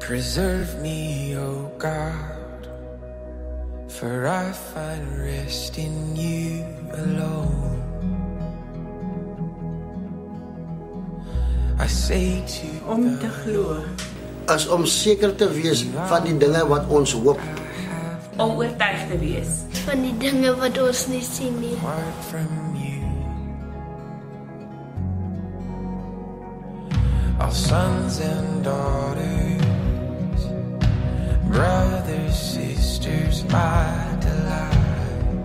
Preserve me, O God, for I find rest in you alone. I say to Om te glo. As om seker te wees van die dinge wat ons hoop. Om oortuig te wees van die dinge wat ons nie sien nie. apart from you. Our sons and daughters, brothers, sisters, my delight.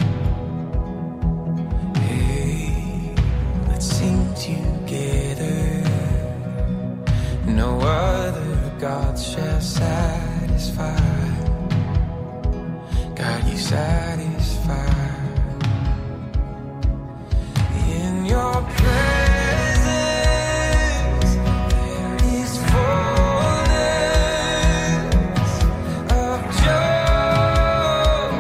Hey, let's sing together. No other God shall satisfy. God, you satisfy. In your presence there is fullness of joy,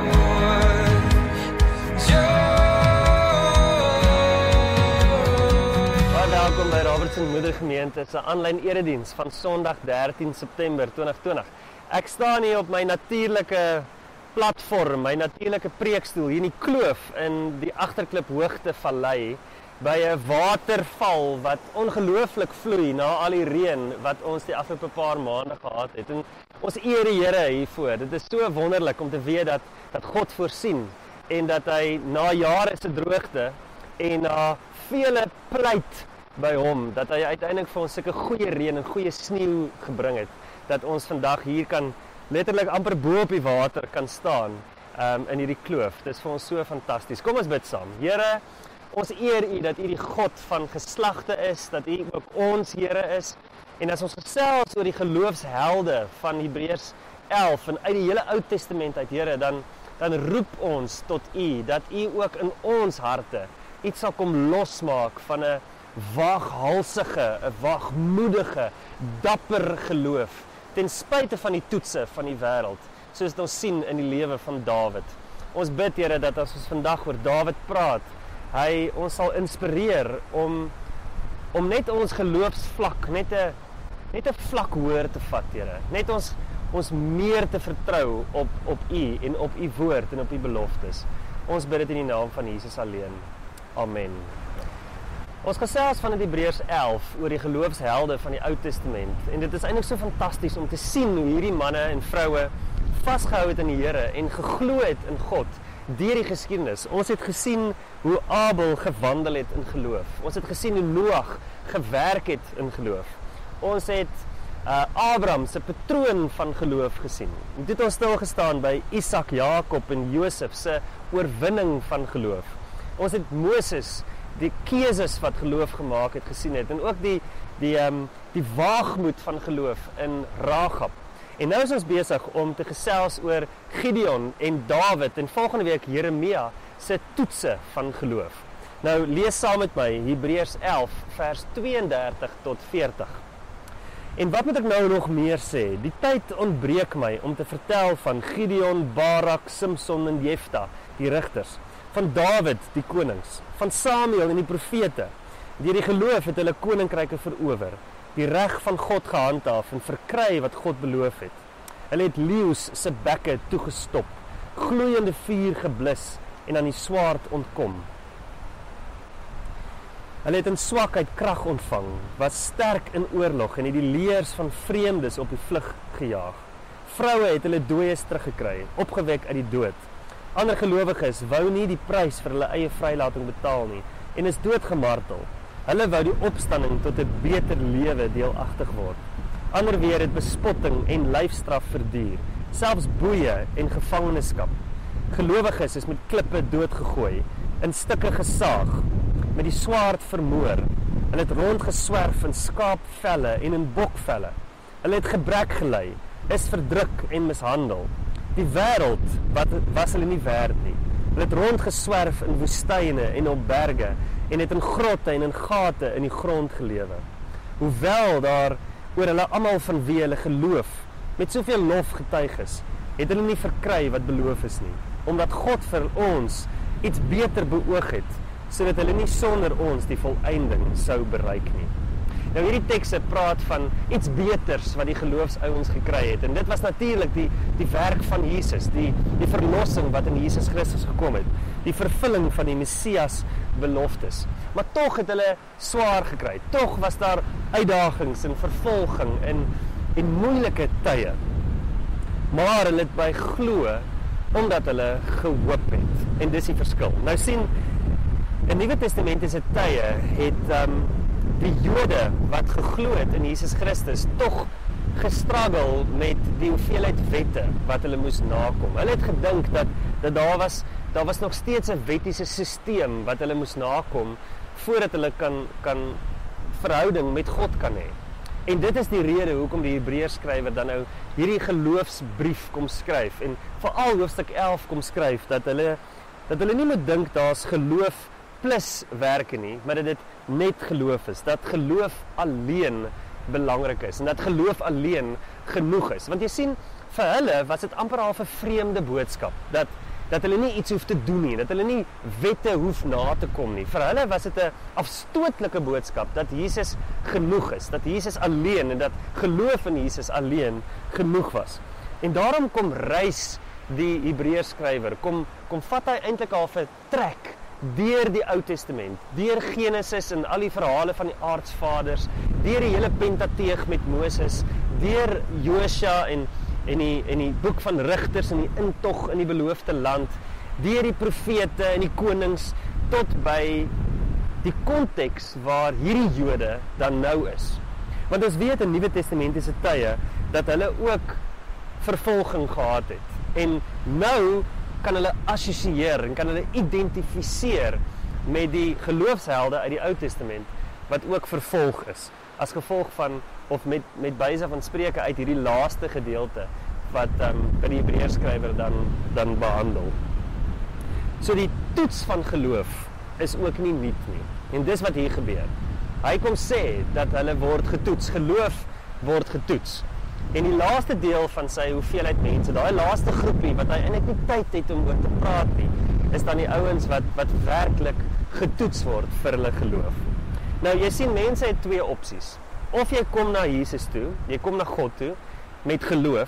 Baie welkom by Robertson Moedergemeente se aanlyn erediens van Sondag 13 September 2020. Ek staan hier op my natuurlike platform, my natuurlike preekstoel hier in die kloof in die Agterklip Hoogte Vallei by 'n waterval wat ongelooflik vloei na al die reën wat ons die afgelope paar maande gehad het. En ons eer die Here hiervoor. Dit is so wonderlik om te weet dat God voorsien en dat hy na jare se droogte en na vele pleit by hom, dat hy uiteindelik vir ons sulke goeie reën en goeie sneeu gebring het, dat ons vandag hier kan letterlik amper bo op die water kan staan in hierdie kloof. Dit is vir ons so fantasties. Kom ons bid saam. Here, ons eer U dat U die God van geslagte is, dat U ook ons Here is. En as ons gesels oor die geloofshelde van Hebreërs 11 en uit die hele Ou Testament uit, Here, dan roep ons tot U, dat U ook in ons harte iets sal kom losmaak van 'n waaghalsige, 'n waagmoedige, dapper geloof, ten spyte van die toetse van die wêreld, soos ons sien in die lewe van Dawid. Ons bid, Here, dat as ons vandag oor Dawid praat, hy ons sal inspireer om net ons geloofsvlak net 'n vlak hoër te vat, Here. Net ons meer te vertrou op U en op U woord en op U beloftes. Ons bid dit in die naam van Jesus alleen. Amen. Ons gesels van Hebreërs 11 oor die geloofshelde van die Ou Testament. En dit is eintlik so fantasties om te sien hoe hierdie manne en vroue vasgehou het in die Here en geglo het in God deur die geskiedenis. Ons het gesien hoe Abel gewandel het in geloof. Ons het gesien hoe Noag gewerk het in geloof. Ons het Abraham se patroon van geloof gesien. En dit het ons stilgestaan by Isak, Jakob en Josef se oorwinning van geloof. Ons het Moses, die keuses wat geloof gemaak het, gesien het, en ook die waagmoed van geloof in Rahab. En nou is ons besig om te gesels oor Gideon en Dawid en volgende week Jeremia se toetse van geloof. Nou lees saam met my Hebreërs 11 vers 32 tot 40. En wat moet ek nou nog meer sê? Die tyd ontbreek my om te vertel van Gideon, Barak, Simson en Jefta, die rigters, van Dawid, die konings, van Samuel en die profete. Deur die geloof het hulle koninkryke verower, die reg van God gehandhaaf en verkry wat God beloof het. Hulle het leeu's se bekke toegestop, gloeiende vuur geblus en aan die swaard ontkom. Hulle het in swakheid krag ontvang, was sterk in oorlog en het die leers van vreemdes op die vlug gejaag. Vroue het hulle dooies teruggekry, opgewek uit die dood. Ander gelowiges wou nie die prys vir hulle eie vrylating betaal nie en is doodgemartel. Hulle wou die opstanding tot 'n beter lewe deelagtig word. Ander weer het bespotting en lyfstraf verduur, selfs boeye en gevangenskap. Gelowiges is met klippe doodgegooi, in stukke gesaag, met die swaard vermoor. Hulle het rondgeswerf in skaapvelle en in bokvelle. Hulle het gebrek gely, is verdruk en mishandel. Die wêreld was hulle nie werd nie. Hulle het rondgeswerf in woestyne en op berge en het in grotte en in gate in die grond gelewe. Hoewel daar oor hulle almal van wie hulle geloof met soveel lof getuig is, het hulle nie verkry wat beloof is nie, omdat God vir ons iets beter beoog het, sodat hulle nie sonder ons die volëinding sou bereik nie. Nou hierdie tekste praat van iets beters wat die geloofsouens gekry het. En dit was natuurlik die werk van Jesus, die verlossing wat in Jesus Christus gekom het. Die vervulling van die Messias beloftes. Maar tog het hulle swaar gekry. Tog was daar uitdagings en vervolging en moeilike tye. Maar hulle het by glo omdat hulle gehoop het. En dis die verskil. Nou sien, in Nuwe Testamentiese tye het die Jode wat geglo het in Jesus Christus tog gestruggle met die hoeveelheid wette wat hulle moes nakom. Hulle het gedink dat daar was nog steeds 'n wettiese sisteem wat hulle moes nakom voordat hulle kan verhouding met God kan hê. En dit is die rede hoekom die Hebreërskrywer dan nou hierdie geloofsbrief kom skryf en veral hoofstuk 11 kom skryf dat hulle nie moet dink daar's geloof plus werke nie, maar dat dit net geloof is, dat geloof alleen belangrik is en dat geloof alleen genoeg is. Want jy sien, vir hulle was dit amper half 'n vreemde boodskap dat hulle nie iets hoef te doen nie, dat hulle nie wette hoef na te kom nie. Vir hulle was dit 'n afstootlike boodskap dat Jesus genoeg is, dat Jesus alleen en dat geloof in Jesus alleen genoeg was. En daarom kom reis die Hebreërskrywer, kom vat hy eintlik al 'n trek deur die Ou Testament, deur Genesis en al die verhale van die aardsvaders, deur die hele Pentateeg met Moses, deur Josua en die boek van Rigters en die intog in die beloofde land, deur die profete en die konings, tot by die konteks waar hierdie Jode dan nou is. Want ons weet in Nuwe Testamentiese tye dat hulle ook vervolging gehad het. En nou kan hulle assosieer en kan hulle identifiseer met die geloofshelde uit die Ou Testament wat ook vervolg is, as gevolg van, of met wyse van spreuke uit hierdie laaste gedeelte wat by die Hebreërskrywer dan behandel. So die toets van geloof is ook nie nuut nie. En dis wat hier gebeur. Hy kom sê dat hulle word getoets, geloof word getoets. En die laaste deel van sy hoeveelheid mense, daai laaste groepie wat hy eintlik nie tyd het om oor te praat nie, is dan die ouens wat werklik getoets word vir hulle geloof. Nou jy sien, mense het twee opsies. Of jy kom na Jesus toe, jy kom na God toe met geloof,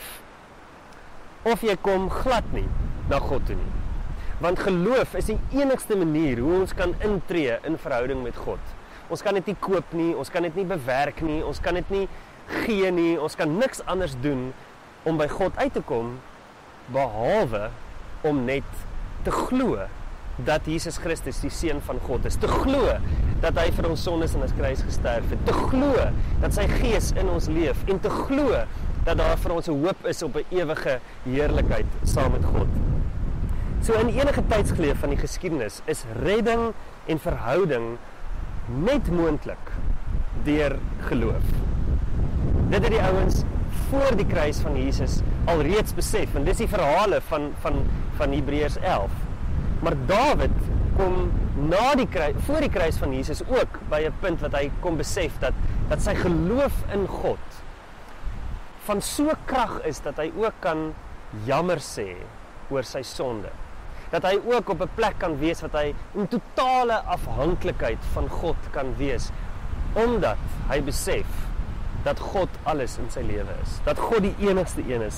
of jy kom glad nie na God toe nie. Want geloof is die enigste manier hoe ons kan intree in verhouding met God. Ons kan dit nie koop nie, ons kan dit nie bewerk nie, ons kan dit nie gee nie, ons kan niks anders doen om by God uit te kom, behalwe om net te glo dat Jesus Christus die Seun van God is, te glo dat hy vir ons sondes in die kruis gesterf het, te glo dat sy Gees in ons leef en te glo dat daar vir ons 'n hoop is op 'n ewige heerlikheid saam met God. So in enige tydsgeleef van die geskiedenis is redding en verhouding net moontlik deur geloof. Dit het die ouens voor die kruis van Jesus alreeds besef, en dis die verhale van Hebreërs 11. Maar Dawid kom voor die kruis van Jesus ook by 'n punt wat hy kom besef dat sy geloof in God van so krag is dat hy ook kan jammer sê oor sy sonde. Dat hy ook op 'n plek kan wees wat hy in totale afhanklikheid van God kan wees, omdat hy besef dat God alles in sy lewe is. Dat God die enigste een is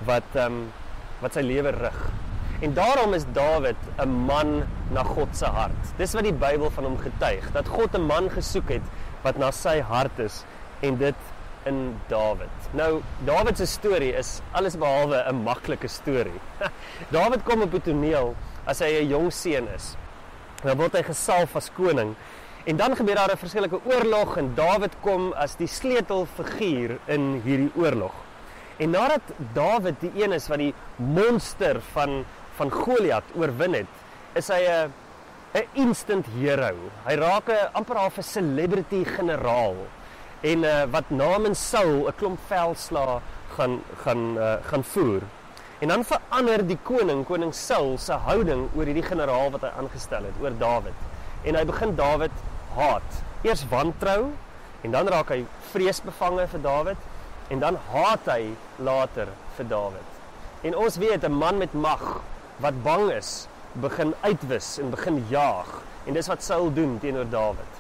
wat sy lewe rig. En daarom is Dawid 'n man na God se hart. Dis wat die Bybel van hom getuig, dat God 'n man gesoek het wat na sy hart is, en dit in Dawid. Nou, Dawid se storie is alles behalwe 'n maklike storie. Dawid kom op die toneel as hy 'n jong seun is. Dan word hy gesalf as koning. En dan gebeur daar 'n verskillike oorlog en Dawid kom as die sleutelfiguur in hierdie oorlog. En nadat Dawid die een is wat die monster van Goliat oorwin het, is hy 'n instant hero. Hy raak amper half 'n celebrity generaal. En wat namens Saul 'n klomp veldslae gaan voer. En dan verander die koning Saul se houding oor hierdie generaal wat hy aangestel het, oor Dawid. En hy begin Dawid haat. Eers wantrou, en dan raak hy vreesbevange vir Dawid, en dan haat hy later vir Dawid. En ons weet, 'n man met mag, wat bang is, begin uitwis en begin jaag. En dis wat Saul doen teenoor Dawid.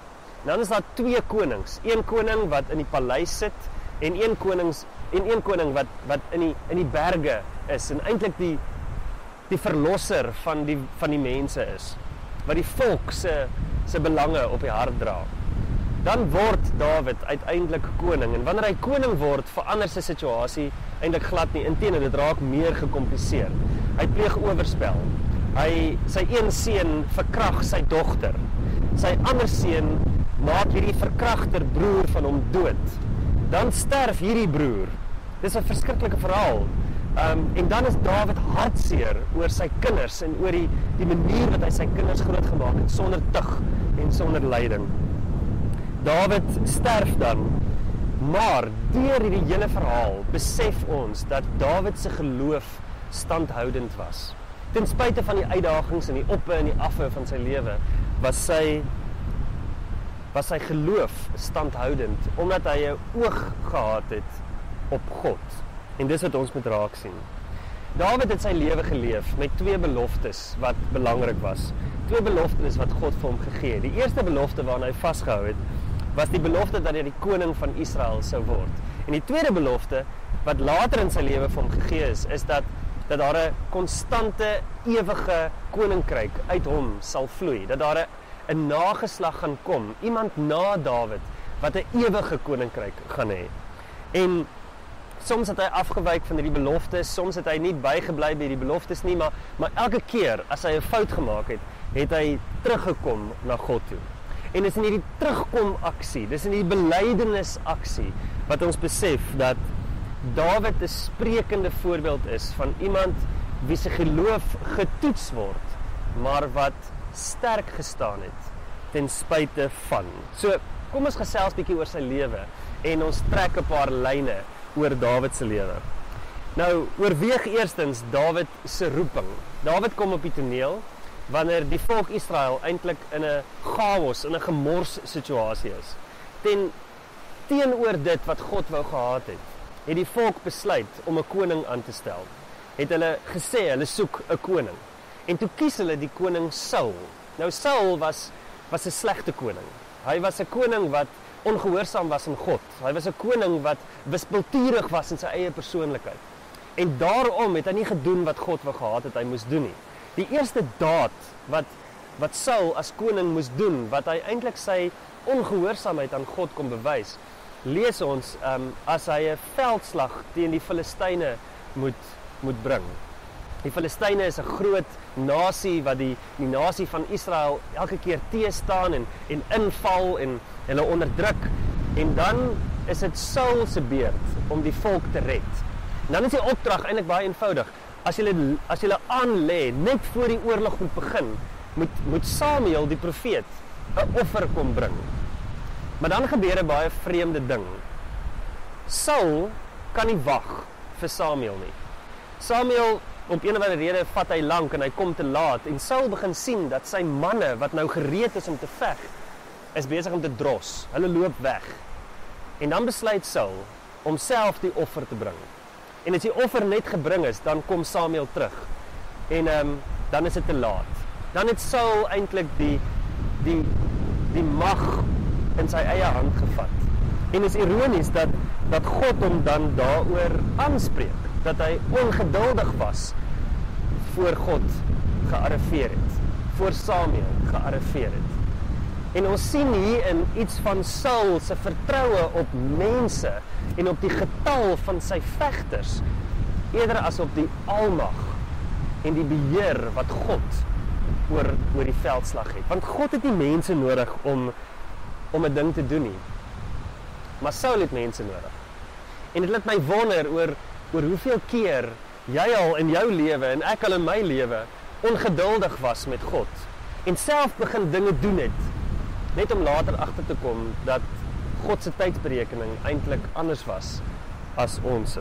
Dan is daar 2 konings. Een koning wat in die paleis sit en een koning wat in die berge is en eintlik die verlosser van die mense is, wat die volk se belange op die hart dra. Dan word Dawid uiteindelik koning, en wanneer hy koning word, verander sy situasie eintlik glad nie, inteendeel dit raak meer gekompliseer. Hy pleeg oorspel. Sy een seun verkrag sy dogter. Sy ander seun maak hierdie verkragter broer van hom dood. Dan sterf hierdie broer. Dis 'n verskriklike verhaal. En dan is Dawid hartseer oor sy kinders en oor die manier wat hy sy kinders grootgemaak het, sonder tug en sonder lyding. Dawid sterf dan, maar deur hierdie hele verhaal besef ons dat Dawid se geloof standhoudend was. Ten spyte van die uitdagings en die oppe en die affe van sy lewe, was sy geloof standhoudend, omdat hy 'n oog gehad het op God. En dis wat ons moet raak sien. Dawid het sy lewe geleef met 2 beloftes wat belangrik was. 2 beloftes wat God vir hom gegee het. Die eerste belofte waarna hy vasgehou het, was die belofte dat hy die koning van Israel sou word. En die tweede belofte, wat later in sy lewe vir hom gegee is dat daar 'n konstante, ewige koninkryk uit hom sal vloei. Dat daar 'n nageslag gaan kom, iemand na Dawid, wat 'n ewige koninkryk gaan hê. En soms het hy afgewyk van hierdie beloftes, soms het hy nie bygebly by die beloftes nie, maar elke keer as hy 'n fout gemaak het, het hy teruggekom na God toe. En dis in hierdie terugkom aksie, dis in die belydenis aksie, wat ons besef dat Dawid 'n sprekende voorbeeld is van iemand wie se geloof getoets word, maar wat sterk gestaan het ten spyte van. So, kom ons gesels bietjie oor sy lewe en ons trek 'n paar lyne oor Dawid se lewe. Nou, oorweeg eerstens Dawid se roeping. Dawid kom op die toneel wanneer die volk Israel eintlik in 'n chaos, in 'n gemors situasie is. Teenoor dit wat God wou gehad het die volk besluit om 'n koning aan te stel. Het hulle gesê hulle soek 'n koning. En toe kies hulle die koning Saul. Nou Saul was 'n slegte koning. Hy was 'n koning wat ongehoorsaam was aan God. Hy was 'n koning wat wispelturig was in sy eie persoonlikheid. En daarom het hy nie gedoen wat God wou gehad het hy moes doen nie. Die eerste daad wat Saul as koning moes doen, wat hy eintlik sy ongehoorsaamheid aan God kon bewys, lees ons as hy 'n veldslag teen die Filistyne moet bring. Die Filistyne is 'n groot nasie wat die nasie van Israel elke keer teestaan en inval en hulle onderdruk. En dan is dit Saul se beurt om die volk te red. En dan is die opdrag eintlik baie eenvoudig. As julle aanlê net voor die oorlog moet begin, moet Samuel die profeet 'n offer kom bring. Maar dan gebeur 'n baie vreemde ding. Saul kan nie wag vir Samuel nie. Samuel, op een of ander rede, vat hy lank en hy kom te laat. En Saul begin sien dat sy manne, wat nou gereed is om te veg, is besig om te dros. Hulle loop weg. En dan besluit Saul om self die offer te bring. En as die offer net gebring is, dan kom Samuel terug. En dan is dit te laat. Dan het Saul eintlik die mag in sy eie hand gevat. En is ironies dat God hom dan daaroor aanspreek, dat hy ongeduldig was voor God gearriveer het, voor Samuel gearriveer het. En ons sien hier in iets van Saul se vertroue op mense en op die getal van sy vegters, eerder as op die almag en die beheer wat God oor die veldslag het. Want God het nie mense nodig om 'n ding te doen nie. Maar Saul het mense nodig. En dit laat my wonder oor hoeveel keer jy al in jou lewe en ek al in my lewe ongeduldig was met God en self begin dinge doen het, net om later agter te kom dat God se tydsberekening eintlik anders was as ons.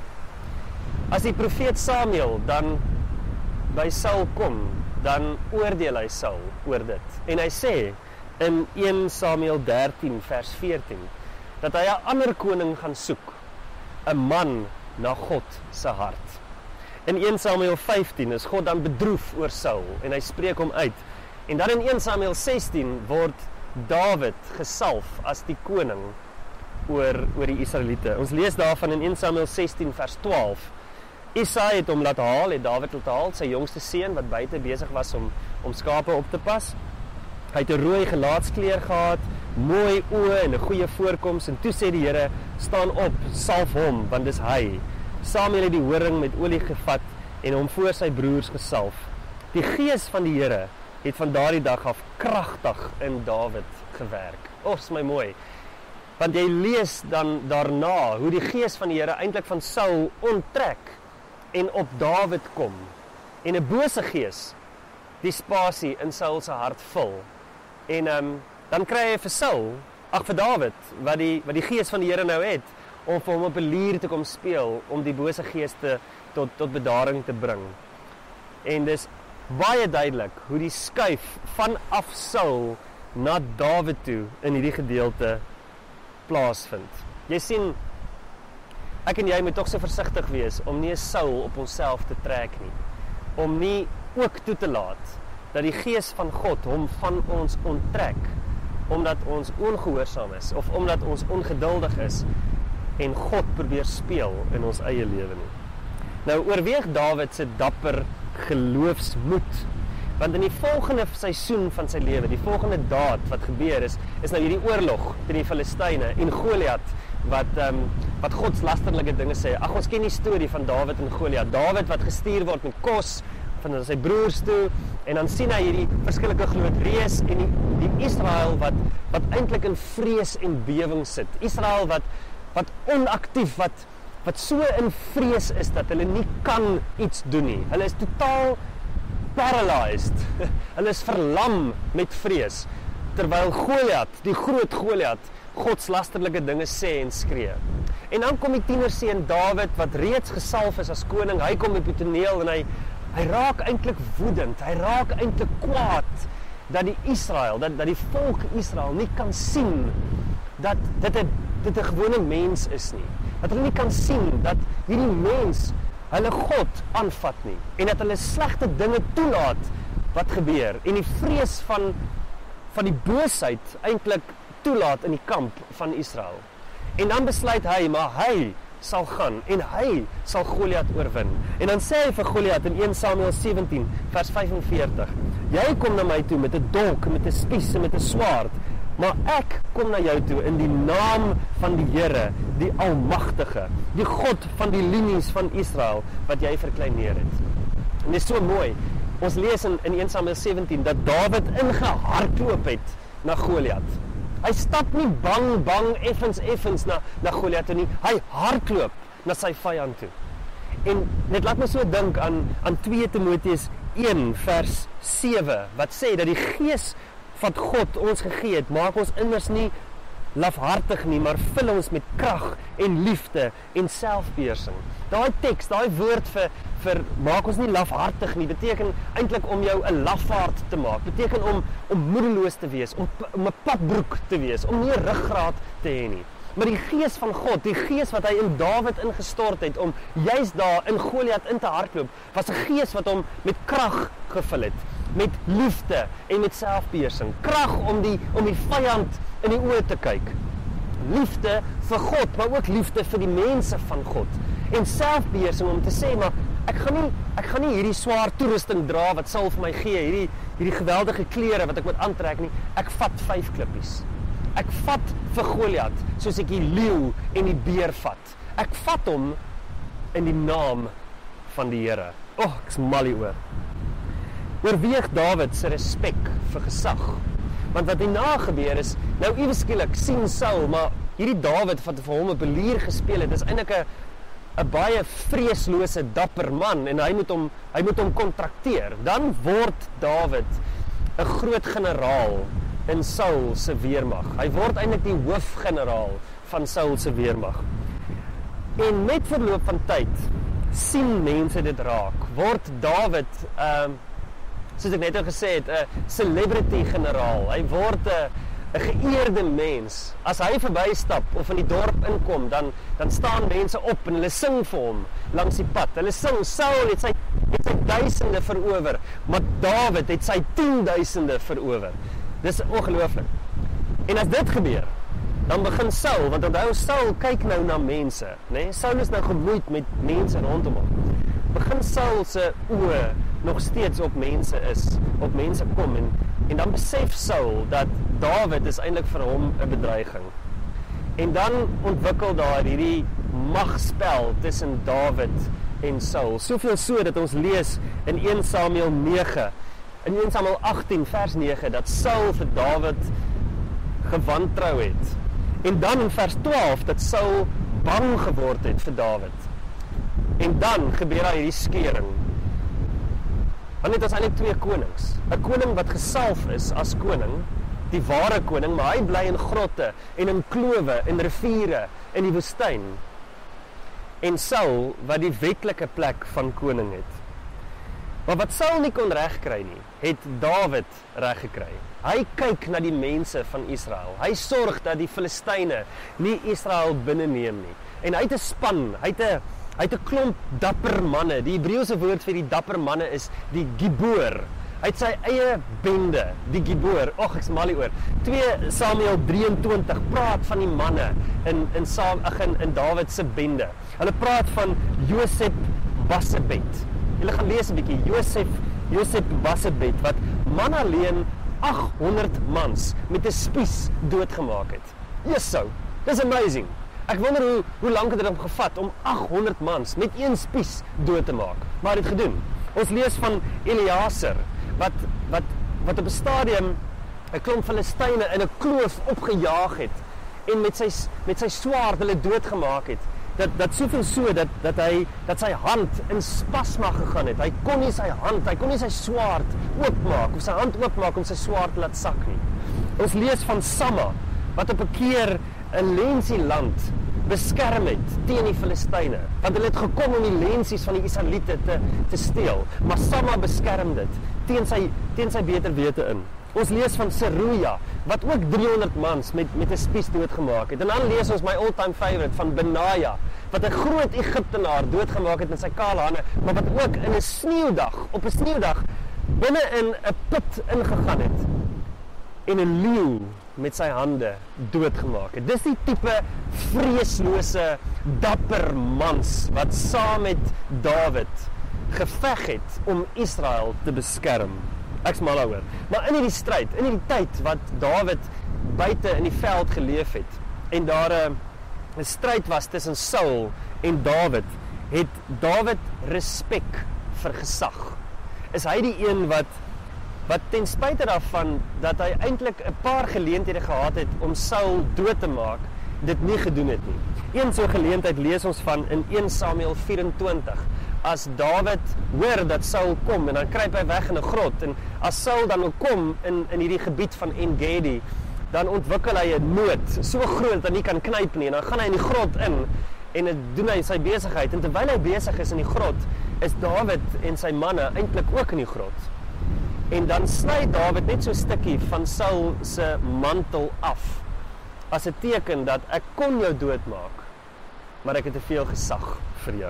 As die profeet Samuel dan by Saul kom, dan oordeel hy Saul oor dit. En hy sê in 1 Samuel 13 vers 14 dat hy 'n ander koning gaan soek, 'n man na God se hart. In 1 Samuel 15 is God dan bedroef oor Saul en hy spreek hom uit. En dan in 1 Samuel 16 word Dawid gesalf as die koning oor die Israeliete. Ons lees daarvan in 1 Samuel 16 vers 12. Isai het hom laat haal, het Dawid laat haal, sy jongste seun wat buite besig was om skape op te pas. Hy het 'n rooi gelaatskleur gehad, mooi oë en 'n goeie voorkoms, en toe sê die Here, staan op, salf hom, want dis hy. Samuel het die horing met olie gevat en hom voor sy broers gesalf. Die gees van die Here het van daardie dag af kragtig in Dawid gewerk. Is my mooi. Want jy lees dan daarna hoe die gees van die Here eintlik van Saul onttrek en op Dawid kom. En 'n bose gees die spasie in Saul se hart vul. En dan kry hy vir Saul, vir Dawid, wat die gees van die Here nou het, om vir hom op 'n lier te kom speel, om die bose geeste tot bedaring te bring. En dis baie duidelik hoe die skuif vanaf Saul na Dawid toe in hierdie gedeelte plaasvind. Jy sien, ek en jy moet tog so versigtig wees om nie 'n Saul op onsself te trek nie. Om nie ook toe te laat dat die gees van God hom van ons onttrek, omdat ons ongehoorsaam is, of omdat ons ongeduldig is, en God probeer speel in ons eie lewe nie. Nou oorweeg Dawid se dapper geloofsmoed, want in die volgende seisoen van sy lewe, die volgende daad wat gebeur is nou hierdie oorlog teen die Filistyne en Goliat, wat godslasterlike dinge sê. Ons ken die storie van Dawid en Goliat. Dawid wat gestuur word met kos van sy broers toe, en dan sien hy hierdie verskillike groot reus en die Israel wat eintlik in vrees en bewing sit. Israel wat onaktief, wat so in vrees is dat hulle nie kan iets doen nie. Hulle is totaal paralyzed. Hulle is verlam met vrees, terwyl Goliat, die groot Goliat, godslasterlike dinge sê en skree. En dan kom die tienerseun Dawid, wat reeds gesalf is as koning, hy kom op die toneel en hy raak eintlik woedend, hy raak eintlik kwaad, dat die volk Israel nie kan sien, dat dit 'n gewone mens is nie. Dat hulle nie kan sien, dat hierdie mens hulle God aanvat nie, en dat hulle slegte dinge toelaat wat gebeur, en die vrees van die boosheid eintlik toelaat in die kamp van Israel. En dan besluit hy, maar hy sal gaan, en hy sal Goliat oorwin. En dan sê hy vir Goliat in 1 Samuel 17 vers 45, jy kom na my toe met 'n dolk, met 'n spies en met 'n swaard, maar ek kom na jou toe in die naam van die Here, die Almagtige, die God van die linies van Israel, wat jy verkleineer het. En dit is so mooi. Ons lees in 1 Samuel 17 dat Dawid ingehardloop het na Goliat. Hy stap nie bang effens na Goliat toe nie. Hy hardloop na sy vyand toe. En dit laat my so dink aan 2 Timoteus 1 vers 7, wat sê dat die gees wat God ons gegee het, maak ons immers nie lafhartig nie, maar vul ons met krag en liefde en selfbeheersing. Daai teks, daai woord vir maak ons nie lafhartig nie, beteken eintlik om jou 'n lafaard te maak, beteken om moedeloos te wees, om 'n padbroek te wees, om nie 'n ruggraat te hê nie. Maar die gees van God, die gees wat hy in Dawid ingestort het, om juist daar in Goliat in te hardloop, was 'n gees wat hom met krag gevul het, met liefde en met selfbeheersing. Krag om die vyand in die oë te kyk. Liefde vir God, maar ook liefde vir die mense van God. En selfbeheersing om te sê, maar ek gaan nie hierdie swaar toerusting dra wat Saul vir my gee, hierdie geweldige klere wat ek moet aantrek nie. Ek vat 5 klippies. Ek vat vir Goliat soos ek die leeu en die beer vat. Ek vat hom in die naam van die Here. Ek is mal hieroor. Oorweeg Dawid se respek vir gesag. Want wat hierna gebeur is, nou ewe skielik sien Saul, maar hierdie Dawid wat vir hom 'n belier gespeel het, is eintlik 'n baie vreeslose, dapper man, en hy moet hom kontrakteer. Dan word Dawid 'n groot generaal in Saul se weermag. Hy word eintlik die hoofgeneraal van Saul se weermag. En met verloop van tyd sien mense dit raak. Word Dawid soos ek net al gesê het, 'n celebrity generaal. Hy word 'n geëerde mens. As hy verbystap of in die dorp inkom, dan staan mense op en hulle sing vir hom langs die pad. Hulle sing, Saul het sy duisende verower, maar Dawid het sy 10.000e verower. Dis ongelooflik. En as dit gebeur, dan begin Saul, want onthou Saul kyk nou na mense, né? Saul is nou gemoeid met mense rondom hom. Begin Saul se oë nog steeds op mense kom en dan besef Saul dat Dawid is eintlik vir hom 'n bedreiging. En dan ontwikkel daar hierdie magspel tussen Dawid en Saul. Soveel so dat ons lees in 1 Samuel 9, in 1 Samuel 18 vers 9 dat Saul vir Dawid gewantrou het. En dan in vers 12 dat Saul bang geword het vir Dawid. En dan gebeur daar hierdie skeuring. Want dit is eintlik twee konings. 'n Koning wat gesalf is as koning, die ware koning, maar hy bly in grotte en in klowe en riviere in die woestyn. En Saul wat die wetlike plek van koning het. Maar wat Saul nie kon regkry nie, het Dawid reggekry. Hy kyk na die mense van Israel. Hy sorg dat die Filistyne nie Israel binneneem nie. En hy het 'n span, hy het 'n klomp dapper manne. Die Hebreëse woord vir die dapper manne is die giboor. Hy het sy eie bende, die giboor. Ag, ek's mal hieroor. 2 Samuel 23 praat van die manne in Dawid se bende. Hulle praat van Josef Basebet. Julle gaan lees 'n bietjie Josef Basebet wat man alleen 800 mans met 'n spies doodgemaak het. Jesuou, dis amazing. Ek wonder hoe lank het dit hom gevat om 800 mans met een spies dood te maak. Maar hy het gedoen. Ons lees van Eleazar wat op 'n stadium 'n klomp Filistyne in 'n kloof opgejaag het en met sy swaard hulle doodgemaak het. Dat soveel so dat sy hand in spasma gegaan het. Hy kon nie sy swaard oopmaak of sy hand oopmaak om sy swaard te laat sak nie. Ons lees van Samma wat op 'n keer 'n lensieland beskerm het teen die Filistyne, want hulle het gekom om die lensies van die Israeliete te steel, maar Samma beskerm dit teen sy beter wete in. Ons lees van Seruja wat ook 300 mans met 'n spies doodgemaak het. En dan lees ons my all-time favorite van Benaja wat 'n groot Egiptenaar doodgemaak het met sy kale hande, maar wat ook op 'n sneeuwdag binne in 'n put ingegaan het en 'n leeu met sy hande doodgemaak het. Dis die tipe vreeslose, dapper mans wat saam met Dawid geveg het om Israel te beskerm. Ek's mal daaroor. Maar in hierdie stryd, in hierdie tyd wat Dawid buite in die veld geleef het en daar 'n stryd was tussen Saul en Dawid, het Dawid respek vir gesag. Is hy die een wat ten spyte daarvan dat hy eintlik 'n paar geleenthede gehad het om Saul dood te maak, dit nie gedoen het nie. Een so geleentheid lees ons van in 1 Samuel 24. As Dawid hoor dat Saul kom en dan kruip hy weg in 'n grot en as Saul dan kom in hierdie gebied van En-Gedi, dan ontwikkel hy 'n nood so groot dat hy nie kan knyp nie en dan gaan hy in die grot in en dit doen hy sy besigheid en terwyl hy besig is in die grot, is Dawid en sy manne eintlik ook in die grot. En dan sny Dawid net so 'n stukkie van Saul se mantel af as 'n teken dat ek kon jou doodmaak, maar ek het te veel gesag vir jou.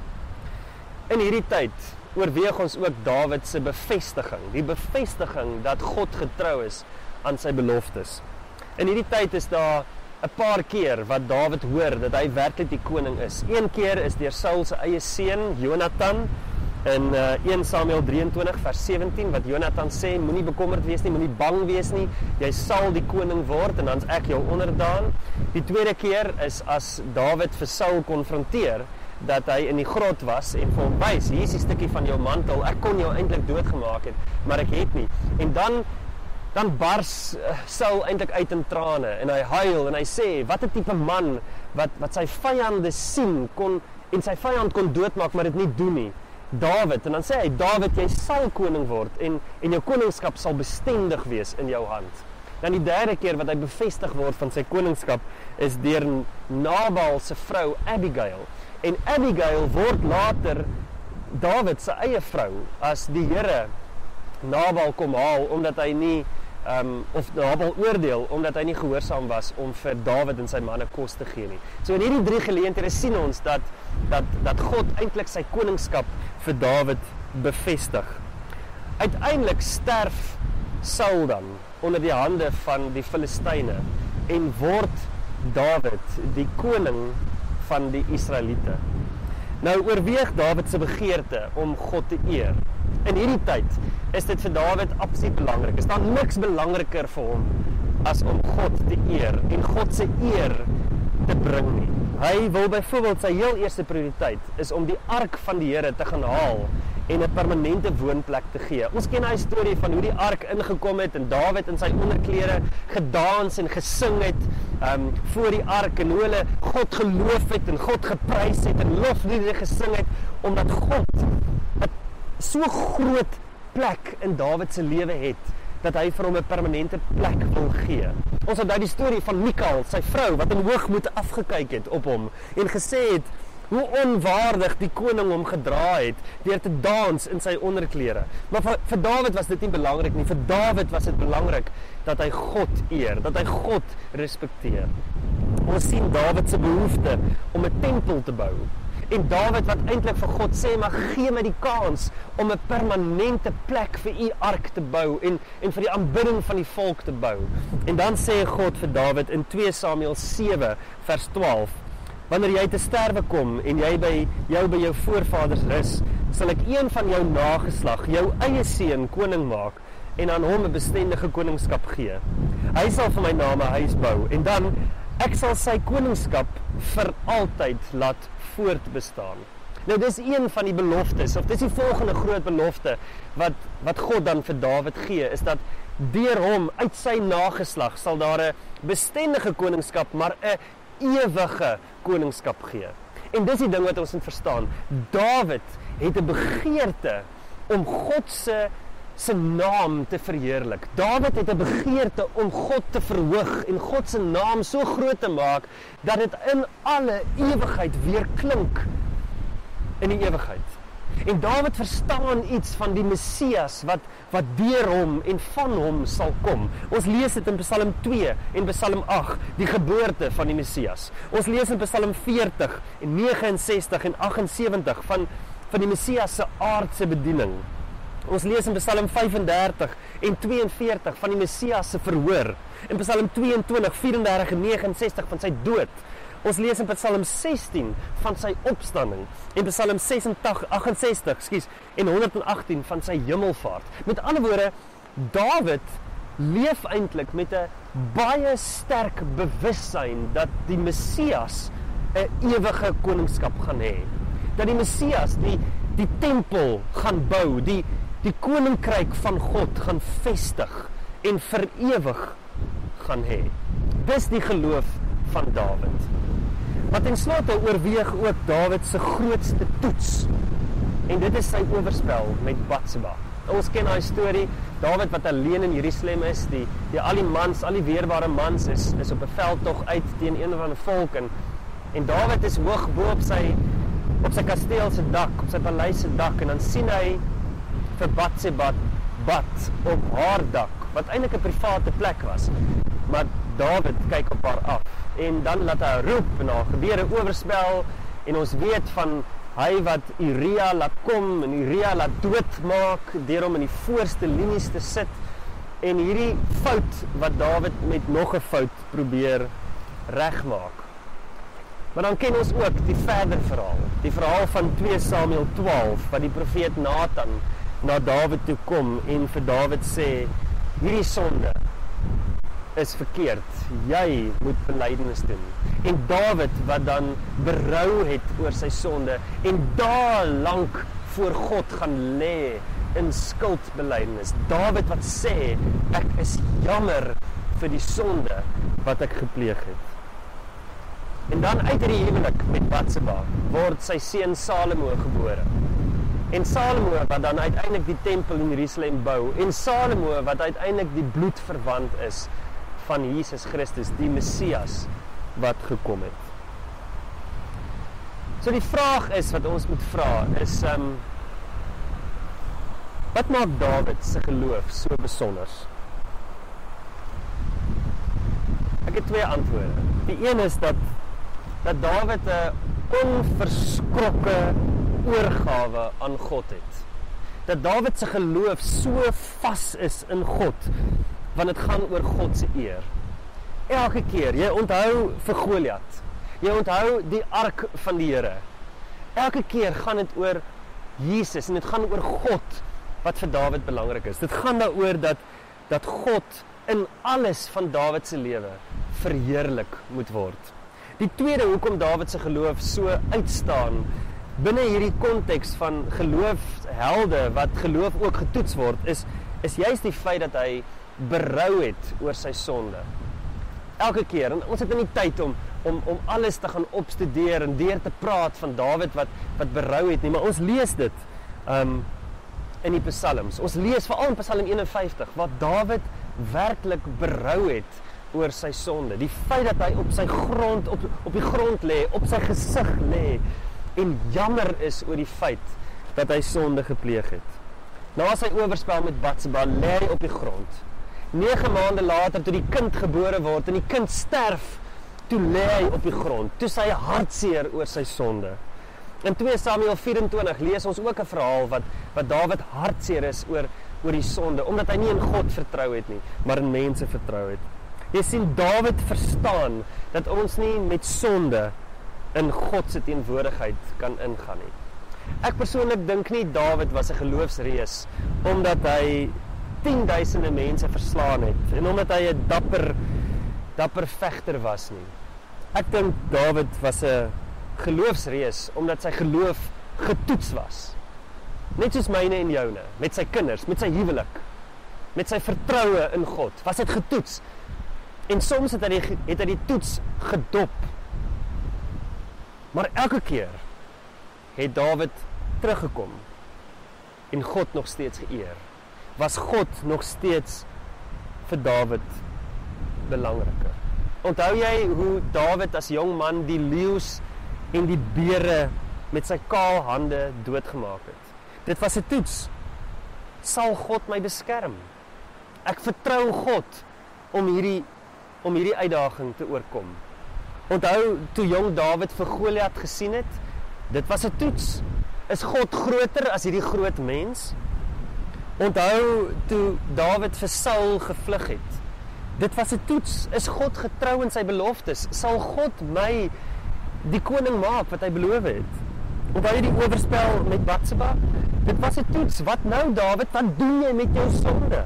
In hierdie tyd oorweeg ons ook Dawid se bevestiging, die bevestiging dat God getrou is aan sy beloftes. In hierdie tyd is daar 'n paar keer wat Dawid hoor dat hy werklik die koning is. Een keer is deur Saul se eie seun Jonathan in 1 Samuel 23 vers 17 wat Jonathan sê, moenie bekommerd wees nie, moenie bang wees nie, jy sal die koning word en dan is ek jou onderdaan. Die tweede keer is as Dawid vir Saul konfronteer dat hy in die grot was en vir hom wys, hier is die stukkie van jou mantel, ek kon jou eintlik doodgemaak het, maar ek het nie. En dan bars Saul eintlik uit in trane en hy huil en hy sê, wat 'n tipe man wat sy vyande sien en sy vyand kon doodmaak, maar dit nie doen nie. Dawid, en dan sê hy, Dawid, jy sal koning word en jou koningskap sal bestendig wees in jou hand. Dan die derde keer wat hy bevestig word van sy koningskap is deur Nabal se vrou Abigail. En Abigail word later Dawid se eie vrou as die Here Nabal kom haal omdat hy nie of Nabal oordeel omdat hy nie gehoorsaam was om vir Dawid en sy manne kos te gee nie. So in hierdie drie geleenthede sien ons dat God eintlik sy koningskap vir Dawid bevestig. Uiteindelik sterf Saul dan onder die hande van die Filistyne en word Dawid die koning van die Israeliete. Nou oorweeg Dawid se begeerte om God te eer. In hierdie tyd is dit vir Dawid absoluut belangrik. Is daar niks belangriker vir hom as om God te eer en God se eer te bring nie. Hy wil byvoorbeeld sy heel eerste prioriteit is om die ark van die Here te gaan haal en 'n permanente woonplek te gee. Ons ken hy storie van hoe die ark ingekom het en Dawid in sy onderklere gedans en gesing het voor die ark en hoe hulle God geloof het en God geprys het en lofliedere gesing het omdat God 'n so groot plek in Dawid se lewe het dat hy vir hom 'n permanente plek wil gee. Ons onthou die storie van Michal, sy vrou wat in hoogmoed afgekyk het op hom en gesê het hoe onwaardig die koning hom gedra het deur te dans in sy onderklere. Maar vir Dawid was dit nie belangrik nie. Vir Dawid was dit belangrik dat hy God eer, dat hy God respekteer. Ons sien Dawid se behoefte om 'n tempel te bou. En Dawid wat eintlik vir God sê, maar gee my die kans om 'n permanente plek vir u ark te bou en vir die aanbidding van die volk te bou. En dan sê God vir Dawid in 2 Samuel 7 vers 12, wanneer jy te sterwe kom en jy by jou voorvaders rus, sal ek een van jou nageslag, jou eie seun koning maak en aan hom 'n bestendige koningskap gee. Hy sal vir my naam 'n huis bou en dan ek sal sy koningskap vir altyd laat voortbestaan. Nou dis een van die beloftes, of dis die volgende groot belofte wat God dan vir Dawid gee, is dat deur hom uit sy nageslag sal daar 'n bestendige koningskap, maar 'n ewige koningskap gee. En dis die ding wat ons moet verstaan. Dawid het 'n begeerte om God se naam te verheerlik. Dawid het 'n begeerte om God te verhoog en God se naam so groot te maak dat dit in alle ewigheid weer klink in die ewigheid. En Dawid verstaan iets van die Messias wat deur hom en van hom sal kom. Ons lees dit in Psalm 2 en Psalm 8, die geboorte van die Messias. Ons lees in Psalm 40 en 69 en 78 van die Messias se aardse bediening. Ons lees in Psalm 35 en 42 van die Messias se verhoor. In Psalm 22, 34 en 69 van sy dood. Ons lees in Psalm 16 van sy opstanding. En Psalm 68 en 118 van sy hemelvaart. Met ander woorde, Dawid leef eintlik met 'n baie sterk bewussyn dat die Messias 'n ewige koningskap gaan hê. Dat die Messias die tempel gaan bou, die koninkryk van God gaan vestig en vir ewig gaan hê. Dis die geloof van Dawid. Maar ten slotte oorweeg ook Dawid se grootste toets. En dit is sy oorspel met Batseba. Ons ken daai storie, Dawid wat alleen in Jerusalem is, al die weerbare mans is op 'n veldtog uit teen een van 'n volk en Dawid is hoog bo op sy kasteel se dak, op sy paleis se dak en dan sien hy vir Batseba bad op haar dak, wat eintlik 'n private plek was. Maar Dawid kyk op haar af en dan laat hy roep en daar gebeur 'n oorspel en ons weet van hy wat Uria laat kom en Uria laat doodmaak deur hom in die voorste linies te sit en hierdie fout wat Dawid met nog 'n fout probeer regmaak. Maar dan ken ons ook die verder verhaal, die verhaal van 2 Samuel 12 wat die profeet Nathan na Dawid toe kom en vir Dawid sê hierdie sonde is verkeerd, jy moet belydenis doen. En Dawid wat dan berou het oor sy sonde en daar lank voor God gaan lê in skuldbelydenis. Dawid wat sê ek is jammer vir die sonde wat ek gepleeg het. En dan uit hierdie huwelik met Batseba word sy seun Salomo gebore. En Salomo wat dan uiteindelik die tempel in Jerusalem bou en Salomo wat uiteindelik die bloedverwant is van Jesus Christus, die Messias wat gekom het. So die vraag is wat ons moet vra is wat maak Dawid se geloof so besonder? Ek het 2 antwoorde. Die een is dat Dawid 'n onverskrokke oorgawe aan God het. dat Dawid se geloof so vas is in God, want dit gaan oor God se eer. Elke keer, jy onthou vir Goliat, jy onthou die ark van die Here. Elke keer gaan dit oor Jesus en dit gaan oor God wat vir Dawid belangrik is. Dit gaan daaroor dat God in alles van Dawid se lewe verheerlik moet word. Die tweede hoekom Dawid se geloof so uitstaan binne hierdie konteks van geloofshelde wat geloof ook getoets word, is juist die feit dat hy berou het oor sy sonde. Elke keer, en ons het nie tyd om alles te gaan opstudeer en deur te praat van Dawid wat berou het nie, maar ons lees dit in die psalms. Ons lees veral in Psalm 51 wat Dawid werklik berou het oor sy sonde. Die feit dat hy op sy grond op die grond lê, op sy gesig lê en jammer is oor die feit dat hy sonde gepleeg het. Na sy oorspel met Batseba lê hy op die grond. 9 maande later toe die kind gebore word en die kind sterf, toe lê hy op die grond. Toe sy hartseer oor sy sonde. In 2 Samuel 24 lees ons ook 'n verhaal wat Dawid hartseer is oor die sonde, omdat hy nie in God vertrou het nie, maar in mense vertrou het. Jy sien, Dawid verstaan dat ons nie met sonde in God se teenwoordigheid kan ingaan nie. Ek persoonlik dink nie Dawid was 'n geloofsreus omdat hy 10.000 mense verslaan het en omdat hy 'n dapper vegter was nie. Ek dink Dawid was 'n geloofsreus omdat sy geloof getoets was. Net soos myne en joune, met sy kinders, met sy huwelik, met sy vertroue in God, was dit getoets. En soms het hy die toets gedop. Maar elke keer het Dawid teruggekom en God nog steeds geëer. Was God nog steeds vir Dawid belangriker. Onthou jy hoe Dawid as jong man die leeu's en die beere met sy kaal hande doodgemaak het? Dit was 'n toets. Sal God my beskerm? Ek vertrou God om hierdie uitdaging te oorkom. Onthou toe jong Dawid vir Goliat gesien het? Dit was 'n toets. Is God groter as hierdie groot mens? Onthou toe Dawid vir Saul gevlug het? Dit was 'n toets. Is God getrou in sy beloftes? Sal God my die koning maak wat hy beloof het? Onthou jy die oorspel met Batseba? Dit was 'n toets. Wat nou, Dawid? Wat doen jy met jou sonde?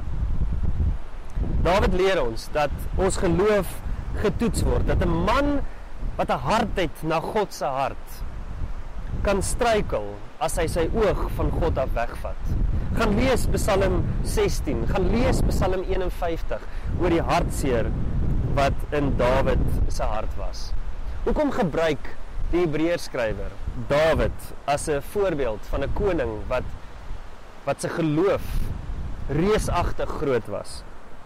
Dawid leer ons dat ons geloof getoets word. Dat 'n man wat 'n hart het na God se hart kan struikel as hy sy oog van God af wegvat. Gaan lees Psalm 16, gaan lees Psalm 51 oor die hartseer wat in Dawid se hart was. Hoekom gebruik die Hebreërskrywer Dawid as 'n voorbeeld van 'n koning wat sy geloof reusagtig groot was?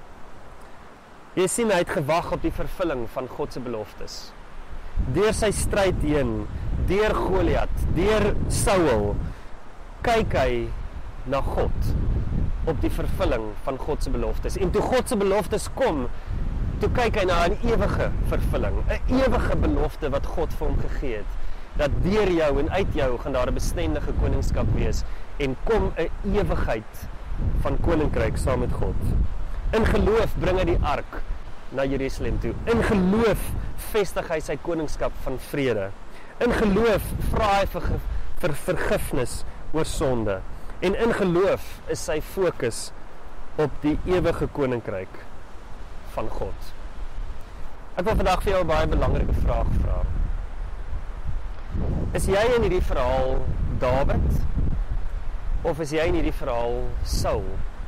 Jy sien, hy het gewag op die vervulling van God se beloftes. Deur sy stryd heen, deur Goliat, deur Saul, kyk hy na God op die vervulling van God se beloftes. En toe God se beloftes kom, toe kyk hy na 'n ewige vervulling, 'n ewige belofte wat God vir hom gegee het, dat deur jou en uit jou gaan daar 'n bestendige koningskap wees en kom 'n ewigheid van koninkryk saam met God. In geloof bring hy die ark na Jerusalem toe. In geloof vestig hy sy koningskap van vrede. In geloof vra hy vir vergifnis oor sonde. En in geloof is sy fokus op die ewige koninkryk van God. Ek wil vandag vir jou 'n baie belangrike vraag vra. Is jy in hierdie verhaal Dawid of is jy in hierdie verhaal Saul?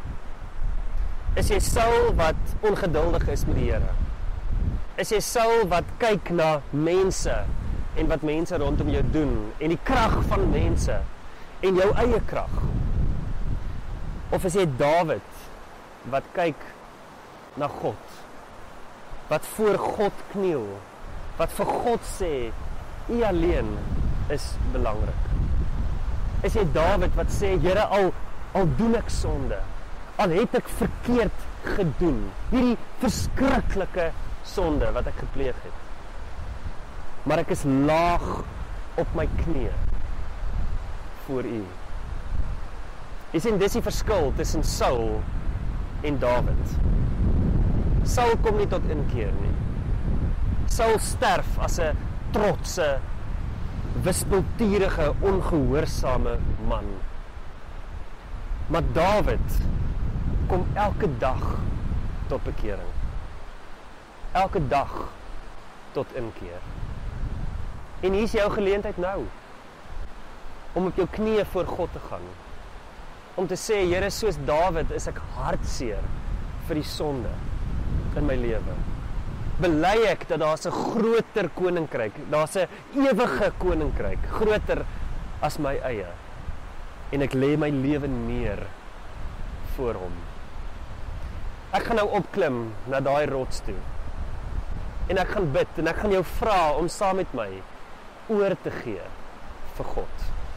Is jy Saul wat ongeduldig is met die Here? Is jy Saul wat kyk na mense en wat mense rondom jou doen en die krag van mense en jou eie krag? Of is jy Dawid wat kyk na God, wat voor God kniel, wat vir God sê, U alleen is belangrik? Is jy Dawid wat sê, Here, al doen ek sonde, al het ek verkeerd gedoen, hierdie verskriklike sonde wat ek gepleeg het, maar ek is laag op my knieë voor U. Jy sien, dis die verskil tussen Saul en Dawid. Saul kom nie tot inkeer nie. Saul sterf as 'n trotse, wispelturige, ongehoorsame man. Maar Dawid kom elke dag tot bekering. Elke dag tot inkeer. En hier is jou geleentheid nou, om op jou knieë voor God te gaan. Om te sê, Here, soos Dawid is ek hartseer vir die sonde in my lewe. Bely ek dat daar's 'n groter koninkryk, daar's 'n ewige koninkryk, groter as my eie. En ek lê my lewe neer voor hom. Ek gaan nou opklim na daai rots toe. En ek gaan bid en ek gaan jou vra om saam met my oor te gee vir God.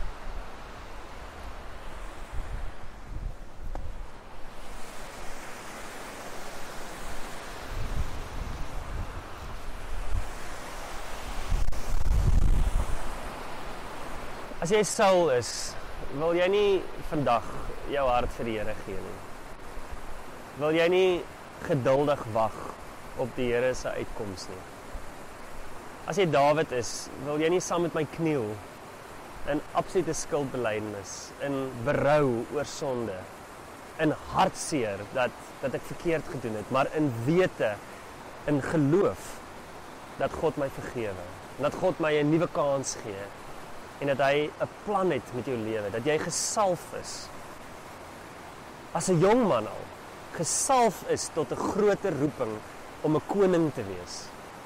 As jy Saul is, wil jy nie vandag jou hart vir die Here gee nie. Wil jy nie geduldig wag op die Here se uitkoms nie. As jy Dawid is, wil jy nie saam met my kniel in absolute skuldbelydenis, in berou oor sonde, in hartseer dat ek verkeerd gedoen het, maar in wete, in geloof dat God my vergewe, dat God my 'n nuwe kans gee en dat hy 'n plan het met jou lewe, dat jy gesalf is as 'n jong man al, gesalf is tot 'n groter roeping om 'n koning te wees.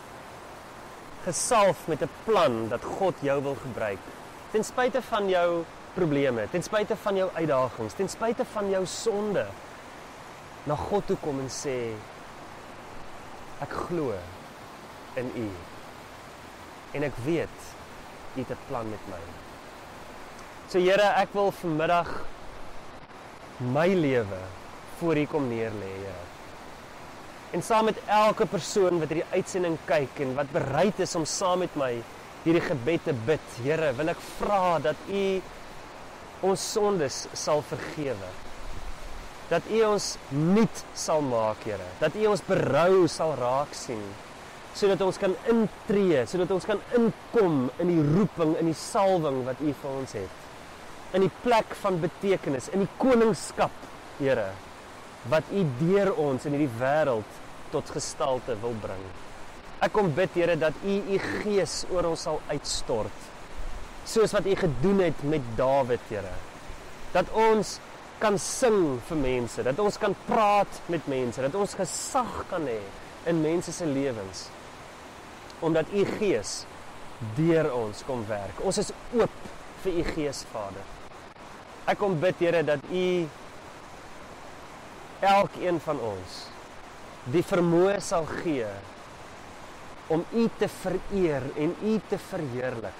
Gesalf met 'n plan dat God jou wil gebruik, ten spyte van jou probleme, ten spyte van jou uitdagings, ten spyte van jou sonde, na God toe kom en sê, ek glo in U, en ek weet, U het 'n plan met my. So Here, ek wil vanmiddag my lewe voor U kom neerlê, Here. En saam met elke persoon wat hierdie uitsending kyk en wat bereid is om saam met my hierdie gebed te bid, Here, wil ek vra dat U ons sondes sal vergewe. Dat U ons nuut sal maak, Here. Dat U ons berou sal raak sien, sodat ons kan intree, sodat ons kan inkom in die roeping, in die salwing wat U vir ons het. In die plek van betekenis, in die koningskap, Here, wat U deur ons in hierdie wêreld tot gestalte wil bring. Ek kom bid, Here, dat U Gees oor ons sal uitstort, soos wat U gedoen het met Dawid, Here. Dat ons kan sing vir mense, dat ons kan praat met mense, dat ons gesag kan hê in mense se lewens, omdat U Gees deur ons kom werk. Ons is oop vir U Gees, Vader. Ek kom bid, Here, dat U elkeen van ons die vermoë sal gee om U te vereer en U te verheerlik.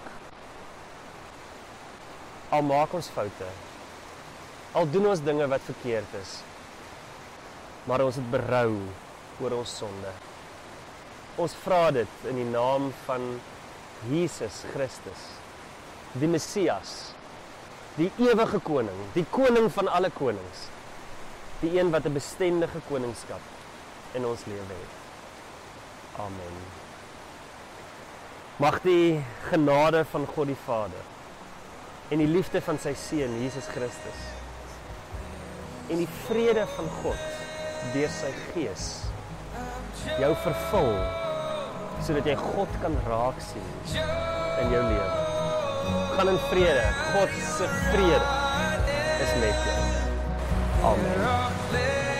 Al maak ons foute, al doen ons dinge wat verkeerd is, maar ons het berou oor ons sonde. Ons vra dit in die naam van Jesus Christus, die Messias, die ewige koning, die koning van alle konings, die een wat 'n bestendige koningskap in ons lewe het. Amen. Mag die genade van God die Vader en die liefde van sy Seun Jesus Christus en die vrede van God deur sy Gees jou vervul, sodat jy God kan raak sien in jou lewe. Gaan in vrede. God se vrede is met jou. Amen.